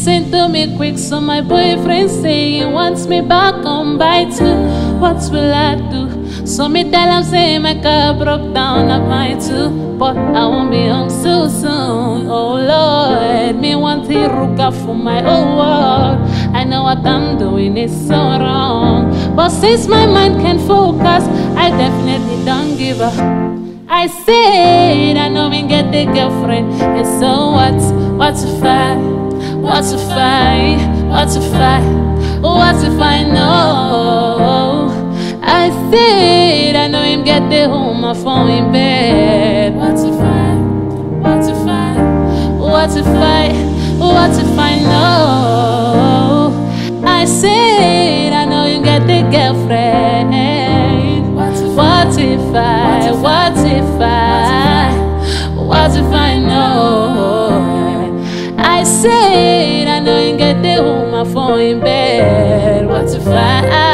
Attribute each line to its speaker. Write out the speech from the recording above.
Speaker 1: Listen to me quick, so my boyfriend say he wants me back on by 2. What will I do? So me tell him say my car broke down at my 2, but I won't be home so soon. Oh Lord, me want the RUGER for my whole world. I know what I'm doing is so wrong, but since my mind can't focus, I definitely don't give up. I said I know me get the girlfriend, and so what's if I, what's if I, what's if I, what's if I know? I said I know him get the home, my phone in bed. What's if I, what's if I, what's if I, what's if I know? I said I know you get the girlfriend. What if I, what if I, what if I know? I said I know you get the home, my phone in bed. What if I